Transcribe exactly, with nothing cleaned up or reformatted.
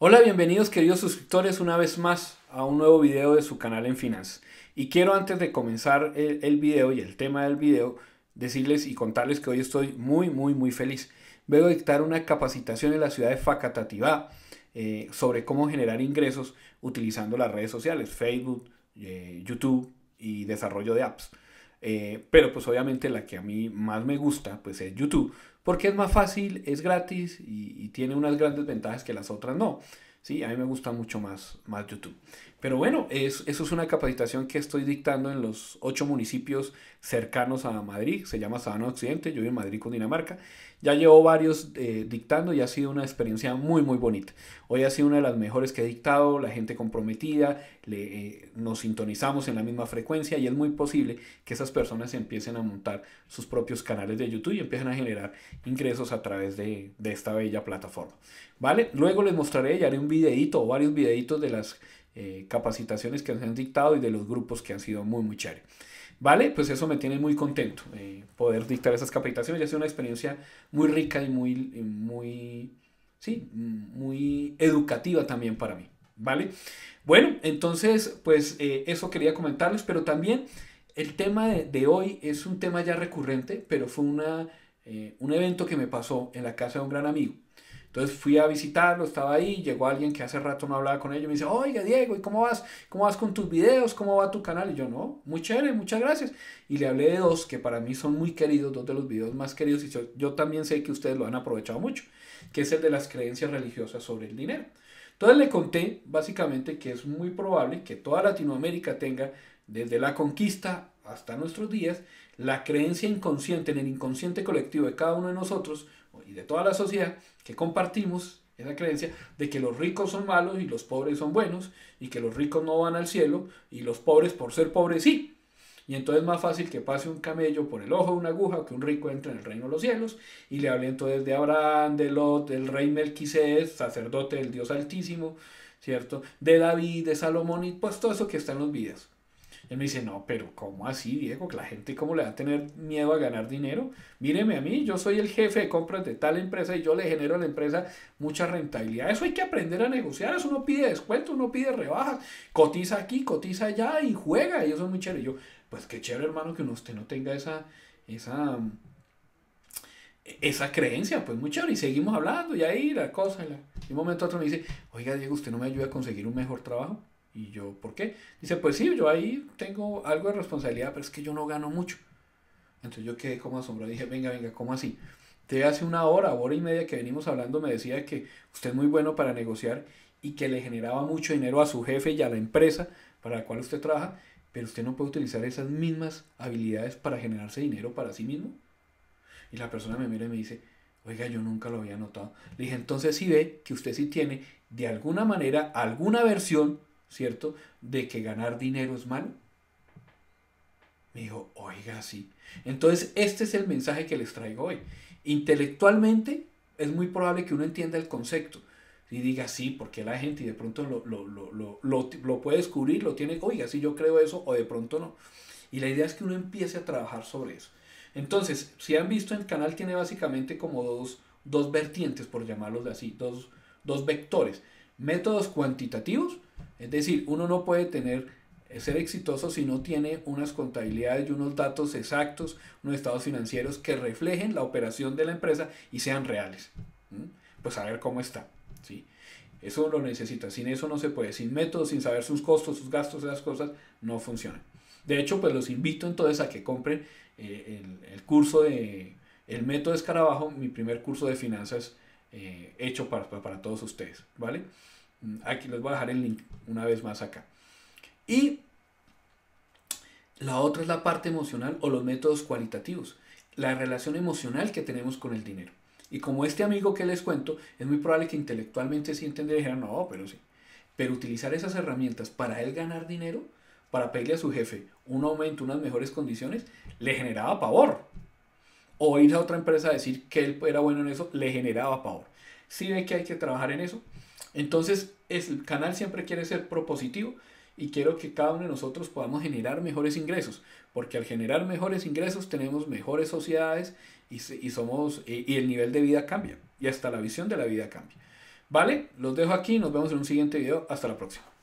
Hola, bienvenidos queridos suscriptores una vez más a un nuevo video de su canal en finanzas. Y quiero antes de comenzar el, el video y el tema del video decirles y contarles que hoy estoy muy muy muy feliz. Vengo a dictar una capacitación en la ciudad de Facatativá eh, sobre cómo generar ingresos utilizando las redes sociales, Facebook, eh, YouTube y desarrollo de apps. Eh, pero pues obviamente la que a mí más me gusta pues es YouTube, porque es más fácil, es gratis y, y tiene unas grandes ventajas que las otras no. Sí, a mí me gusta mucho más, más YouTube. Pero bueno, es, eso es una capacitación que estoy dictando en los ocho municipios cercanos a Madrid. Se llama Sabana Occidente, yo vivo en Madrid, Cundinamarca. Ya llevo varios eh, dictando y ha sido una experiencia muy, muy bonita. Hoy ha sido una de las mejores que he dictado, la gente comprometida, le, eh, nos sintonizamos en la misma frecuencia y es muy posible que esas personas empiecen a montar sus propios canales de YouTube y empiecen a generar ingresos a través de, de esta bella plataforma. ¿Vale? Luego les mostraré y haré un videito o varios videitos de las eh, capacitaciones que se han dictado y de los grupos que han sido muy, muy chévere. ¿Vale? Pues eso me tiene muy contento, eh, poder dictar esas capacitaciones. Ya ha sido una experiencia muy rica y muy, muy, sí, muy educativa también para mí. ¿Vale? Bueno, entonces, pues eh, eso quería comentarles, pero también el tema de, de hoy es un tema ya recurrente, pero fue una, eh, un evento que me pasó en la casa de un gran amigo. Entonces fui a visitarlo, estaba ahí, llegó alguien que hace rato no hablaba con ellos, me dice, oiga Diego, ¿y cómo vas? ¿Cómo vas con tus videos? ¿Cómo va tu canal? Y yo, no, muy chévere, muchas gracias. Y le hablé de dos que para mí son muy queridos, dos de los videos más queridos, y yo, yo también sé que ustedes lo han aprovechado mucho, que es el de las creencias religiosas sobre el dinero. Entonces le conté básicamente que es muy probable que toda Latinoamérica tenga, desde la conquista hasta nuestros días, la creencia inconsciente, en el inconsciente colectivo de cada uno de nosotros y de toda la sociedad, que compartimos esa creencia de que los ricos son malos y los pobres son buenos, y que los ricos no van al cielo y los pobres por ser pobres sí. Y entonces es más fácil que pase un camello por el ojo de una aguja o que un rico entre en el reino de los cielos. Y le hablé entonces de Abraham, de Lot, del rey Melquisedec, sacerdote del Dios Altísimo, ¿cierto? De David, de Salomón y pues todo eso que está en los videos. Él me dice, no, pero ¿cómo así, Diego? Que la gente, ¿cómo le va a tener miedo a ganar dinero? Míreme a mí, yo soy el jefe de compras de tal empresa y yo le genero a la empresa mucha rentabilidad. Eso hay que aprender a negociar, eso uno pide descuento, uno pide rebajas, cotiza aquí, cotiza allá y juega, y eso es muy chévere. Y yo, pues qué chévere, hermano, que usted no tenga esa, esa, esa creencia, pues muy chévere. Y seguimos hablando, y ahí la cosa, la... y un momento a otro me dice, oiga, Diego, ¿usted no me ayuda a conseguir un mejor trabajo? Y yo, ¿por qué? Dice, pues sí, yo ahí tengo algo de responsabilidad, pero es que yo no gano mucho. Entonces yo quedé como asombrado, dije, venga, venga, ¿cómo así? Te hace una hora, hora y media que venimos hablando, me decía que usted es muy bueno para negociar y que le generaba mucho dinero a su jefe y a la empresa para la cual usted trabaja, pero usted no puede utilizar esas mismas habilidades para generarse dinero para sí mismo. Y la persona me mira y me dice, oiga, yo nunca lo había notado. Le dije, entonces sí ve que usted sí tiene de alguna manera alguna versión, ¿cierto?, de que ganar dinero es malo. Me dijo, oiga, sí. Entonces, este es el mensaje que les traigo hoy. Intelectualmente, es muy probable que uno entienda el concepto y diga, sí, porque la gente y de pronto lo, lo, lo, lo, lo, lo puede descubrir, lo tiene, oiga, sí, yo creo eso, o de pronto no. Y la idea es que uno empiece a trabajar sobre eso. Entonces, si han visto, el canal tiene básicamente como dos, dos vertientes, por llamarlos así, dos, dos vectores. Métodos cuantitativos, es decir, uno no puede tener ser exitoso si no tiene unas contabilidades y unos datos exactos, unos estados financieros que reflejen la operación de la empresa y sean reales. ¿Mm? Pues a ver cómo está. ¿Sí? Eso lo necesita. Sin eso no se puede. Sin métodos, sin saber sus costos, sus gastos, esas cosas no funcionan. De hecho, pues los invito entonces a que compren eh, el, el curso de el método Escarabajo, mi primer curso de finanzas eh, hecho para, para todos ustedes. ¿Vale? Aquí les voy a dejar el link una vez más acá. Y la otra es la parte emocional o los métodos cualitativos, la relación emocional que tenemos con el dinero. Y como este amigo que les cuento, es muy probable que intelectualmente sí entendiera y dijera, no, pero sí. Pero utilizar esas herramientas para él ganar dinero, para pedirle a su jefe un aumento, unas mejores condiciones, le generaba pavor. O ir a otra empresa a decir que él era bueno en eso, le generaba pavor. ¿Sí ve que hay que trabajar en eso? Entonces, el canal siempre quiere ser propositivo y quiero que cada uno de nosotros podamos generar mejores ingresos, porque al generar mejores ingresos tenemos mejores sociedades y, y somos, y, y el nivel de vida cambia, y hasta la visión de la vida cambia. Vale, los dejo aquí, nos vemos en un siguiente video, hasta la próxima.